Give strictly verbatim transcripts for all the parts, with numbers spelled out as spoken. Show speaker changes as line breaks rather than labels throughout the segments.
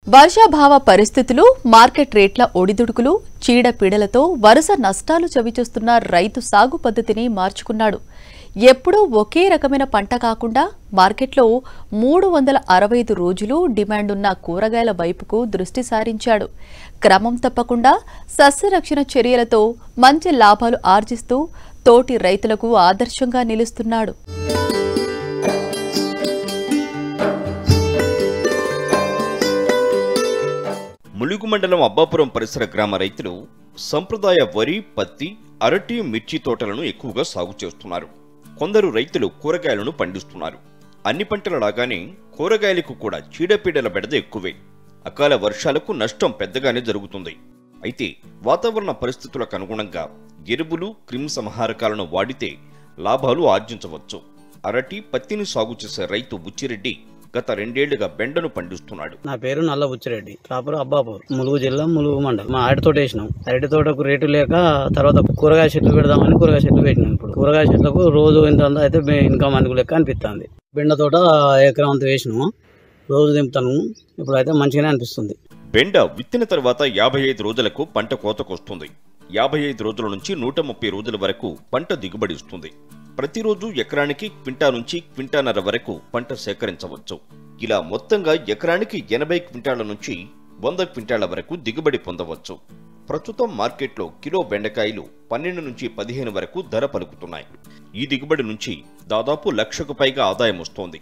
వర్షాభావ పరిస్థితులు, మార్కెట్ రేట్ల ఒడిదుడుకులు, చీడపీడలతో వరుస నష్టాలు చవిచూస్తున్న రైతు సాగు పద్ధతిని మార్చుకున్నాడు. ఎప్పుడూ ఒకే రకమైన పంట కాకుండా మార్కెట్లో మూడు వందల అరవై ఐదు రోజులు డిమాండున్న కూరగాయల వైపుకు దృష్టి సారించాడు. క్రమం తప్పకుండా సస్యరక్షణ చర్యలతో మంచి లాభాలు ఆర్జిస్తూ తోటి రైతులకు ఆదర్శంగా నిలుస్తున్నాడు.
ములుగు మండలం అబ్బాపురం పరిసర గ్రామ రైతులు సంప్రదాయ వరి, పత్తి, అరటి, మిర్చి తోటలను ఎక్కువగా సాగు చేస్తున్నారు. కొందరు రైతులు కూరగాయలను పండిస్తున్నారు. అన్ని పంటల లాగానే కూరగాయలకు కూడా చీడపీడల బెడద ఎక్కువే. అకాల వర్షాలకు నష్టం పెద్దగానే జరుగుతుంది. అయితే వాతావరణ పరిస్థితులకు అనుగుణంగా ఎరువులు, క్రిమి సంహారకాలను వాడితే లాభాలు ఆర్జించవచ్చు. అరటి, పత్తిని సాగు చేసే రైతు బుచ్చిరెడ్డి గత రెండేళ్లుగా బెండను పండిస్తున్నాడు.
నా పేరు నల్ల బుచ్చిరెడ్డి, ప్రాపర్ అబ్బాపూర్, ములుగు జిల్లా, ములుగు మండలం. మా అరటి తోట వేసినాం. అరటి తోటకు రేటు లేక తర్వాత కూరగాయ చెట్లు పెడదామని కూరగాయ చెట్లు పెట్టినాం. ఇప్పుడు కూరగాయ చెట్లకు రోజు ఇంత అయితే ఇన్కమ్ అనుకు లెక్క అనిపిస్తుంది. బెండ తోట ఎకరం అంత వేసినాము. రోజు దింపుతాను. ఇప్పుడు అయితే మంచిగానే అనిపిస్తుంది.
బెండ విత్తిన తర్వాత యాభై ఐదు రోజులకు పంట కోతకొస్తుంది. యాభై ఐదు రోజుల నుంచి నూట ముప్పై రోజుల వరకు పంట దిగుబడి ఇస్తుంది. ప్రతిరోజు ఎకరానికి క్వింటా నుంచి క్వింటాన్నర వరకు పంట సేకరించవచ్చు. ఇలా మొత్తంగా ఎకరానికి ఎనభై క్వింటాల నుంచి వంద క్వింటాల వరకు దిగుబడి పొందవచ్చు. ప్రస్తుతం మార్కెట్లో కిలో బెండకాయలు పన్నెండు నుంచి పదిహేను వరకు ధర పలుకుతున్నాయి. ఈ దిగుబడి నుంచి దాదాపు లక్షకు పైగా ఆదాయం వస్తోంది.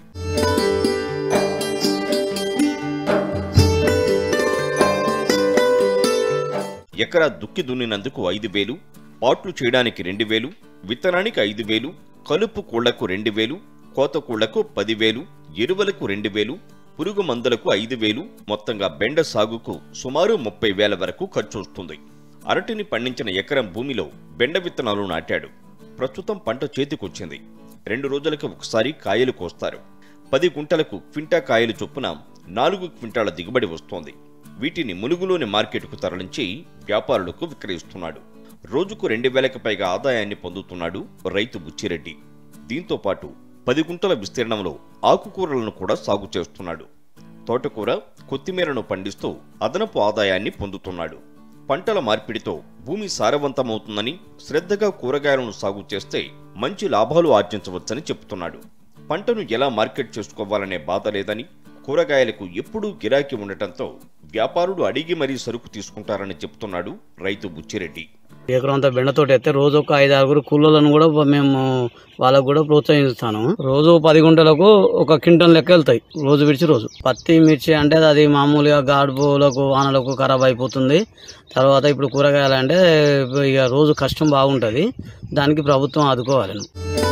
ఎకరా దుక్కి దున్నినందుకు ఐదు వేలు, పాట్లు చేయడానికి రెండు వేలు, విత్తనానికి ఐదు వేలు, కలుపు కూళ్లకు రెండు వేలు, కోత కూళ్లకు పదివేలు, ఎరువులకు రెండు వేలు, పురుగు మందులకు ఐదు వేలు, మొత్తంగా బెండ సాగుకు సుమారు ముప్పై వేల వరకు ఖర్చు వస్తుంది. అరటిని పండించిన ఎకరం భూమిలో బెండ విత్తనాలు నాటాడు. ప్రస్తుతం పంట చేతికొచ్చింది. రెండు రోజులకు ఒకసారి కాయలు కోస్తారు. పది గుంటలకు క్వింటా కాయలు చొప్పున నాలుగు క్వింటాల దిగుబడి వస్తోంది. వీటిని ములుగులోని మార్కెట్కు తరలించి వ్యాపారులకు విక్రయిస్తున్నాడు. రోజుకు రెండు వేలకు పైగా ఆదాయాన్ని పొందుతున్నాడు రైతు బుచ్చిరెడ్డి. దీంతో పాటు పది గుంటల విస్తీర్ణంలో ఆకుకూరలను కూడా సాగు చేస్తున్నాడు. తోటకూర, కొత్తిమీరను పండిస్తూ అదనపు ఆదాయాన్ని పొందుతున్నాడు. పంటల మార్పిడితో భూమి సారవంతమవుతుందని, శ్రద్ధగా కూరగాయలను సాగు చేస్తే మంచి లాభాలు ఆర్జించవచ్చని చెబుతున్నాడు. పంటను ఎలా మార్కెట్ చేసుకోవాలనే బాధ లేదని, కూరగాయలకు ఎప్పుడూ గిరాకీ ఉండటంతో వ్యాపారులు అడిగి మరీ సరుకు తీసుకుంటారని చెప్తున్నాడు రైతు బుచ్చిరెడ్డి.
ఎకరం అంతా బెండతోటి అయితే రోజు ఒక ఐదు ఆరుగురు కూలీలను కూడా మేము వాళ్ళకు కూడా ప్రోత్సహిస్తాను. రోజు పది గుంటలకు ఒక క్వింటల్ లెక్క వెళ్తాయి, రోజు విడిచి రోజు. పత్తి, మిర్చి అంటే అది మామూలుగా గాడుపులకు, వానలకు ఖరాబ్ అయిపోతుంది. తర్వాత ఇప్పుడు కూరగాయలు అంటే ఇక రోజు కష్టం బాగుంటుంది. దానికి ప్రభుత్వం ఆదుకోవాలి.